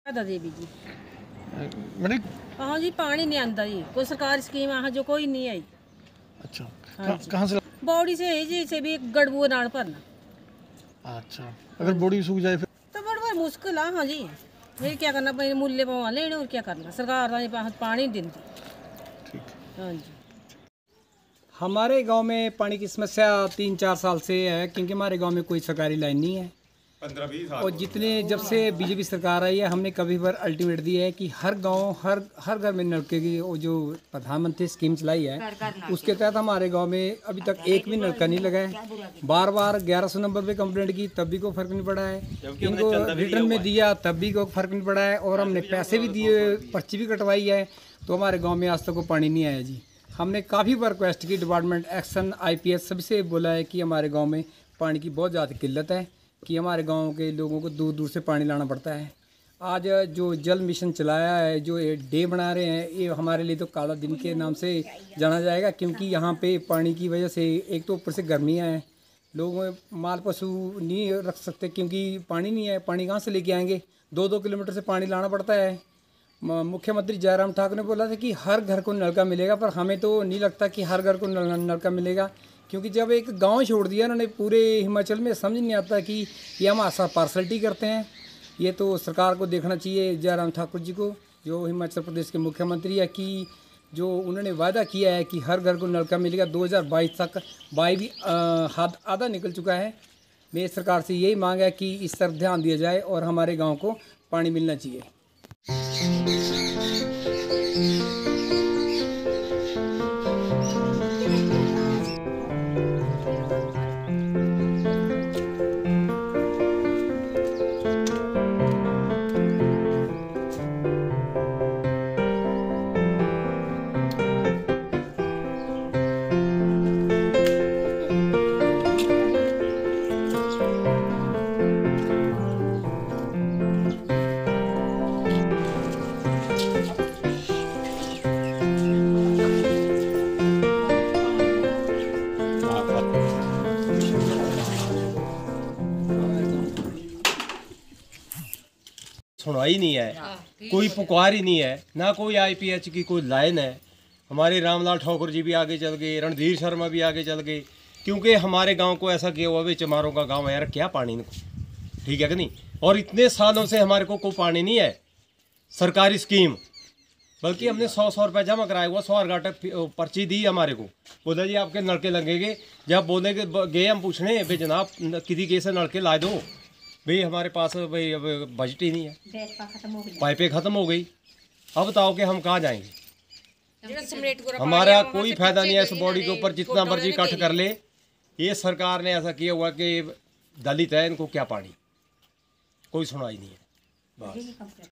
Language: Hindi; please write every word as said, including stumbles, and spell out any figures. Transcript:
देवी जी मैंने हाँ जी पानी नहीं आंदा जी, कोई सरकारी स्कीम हाँ जो कोई नहीं आई। अच्छा हाँ कहाँ कहाँ से? बॉडी से है जी, से भी गड़बू नाड़ भरना। अच्छा अगर बॉडी सूख जाए फिर तो बड़ा बड़ा मुश्किल है। हाँ जी फिर क्या करना, भाई मूल्य पवा लेने और क्या करना, सरकार का पानी नहीं देती। ठीक है। हाँ जी हमारे गांव में पानी की समस्या तीन चार साल से है, क्योंकि हमारे गांव में कोई सरकारी लाइन नहीं है। पंद्रह बीस साल और जितने जब से बीजेपी सरकार आई है, हमने कभी बार अल्टीमेट दी है कि हर गांव हर हर घर में नलके की वो जो प्रधानमंत्री स्कीम चलाई है, उसके तहत हमारे गांव में अभी तक एक भी नलका नहीं लगा है। बार बार ग्यारह सौ नंबर पे कंप्लेंट की तब भी कोई फर्क नहीं पड़ा है, इनको रिटर्न में दिया तब भी कोई फर्क नहीं पड़ा है, और हमने पैसे भी दिए, पर्ची भी कटवाई है, तो हमारे गाँव में आज तक कोई पानी नहीं आया जी। हमने काफ़ी बार रिक्वेस्ट की, department action I P S सबसे बोला है कि हमारे गांव में पानी की बहुत ज़्यादा किल्लत है, कि हमारे गांव के लोगों को दूर दूर से पानी लाना पड़ता है। आज जो जल मिशन चलाया है, जो ये डे बना रहे हैं, ये हमारे लिए तो काला दिन के नाम से जाना जाएगा, क्योंकि यहाँ पे पानी की वजह से एक तो ऊपर से गर्मियाँ हैं, लोग माल पशु नहीं रख सकते क्योंकि पानी नहीं है। पानी कहाँ से लेके आएंगे? दो दो किलोमीटर से पानी लाना पड़ता है। मुख्यमंत्री जयराम ठाकुर ने बोला था कि हर घर को नलका मिलेगा, पर हमें तो नहीं लगता कि हर घर को नल, नलका मिलेगा, क्योंकि जब एक गांव छोड़ दिया उन्होंने पूरे हिमाचल में, समझ नहीं आता कि ये हम आशा पार्सलिटी करते हैं। ये तो सरकार को देखना चाहिए, जयराम ठाकुर जी को, जो हिमाचल प्रदेश के मुख्यमंत्री है, कि जो उन्होंने वादा किया है कि हर घर को नलका मिलेगा। दो हज़ार बाईस तक बाई भी हाथ आधा निकल चुका है। मेरी सरकार से यही मांग है कि इस तरफ ध्यान दिया जाए और हमारे गाँव को पानी मिलना चाहिए। सुनवाई नहीं है, कोई पुकार ही नहीं है, ना कोई आई पी एच की कोई लाइन है। हमारे रामलाल ठाकुर जी भी आगे चल गए, रणधीर शर्मा भी आगे चल गए, क्योंकि हमारे गांव को ऐसा किया हुआ है, चमारों का गांव है यार, क्या पानी इनको, ठीक है कि नहीं। और इतने सालों से हमारे को कोई पानी नहीं है, सरकारी स्कीम, बल्कि हमने सौ सौ रुपये जमा कराया हुआ, सौ घाटक पर्ची दी हमारे को, बोला जी आपके नलके लगेंगे। जब बोले गए हम पूछने, भाई जनाब किसी के से नलके ला दो, भाई हमारे पास भाई अब बजट ही नहीं है, पाइपें ख़त्म हो गई। अब बताओ कि हम कहाँ जाएंगे? हमारा कोई फायदा नहीं है इस बॉडी के ऊपर, जितना मर्जी इकट्ठ कर ले। ये सरकार ने ऐसा किया हुआ कि दलित है, इनको क्या पानी, कोई सुनवाई नहीं है बस।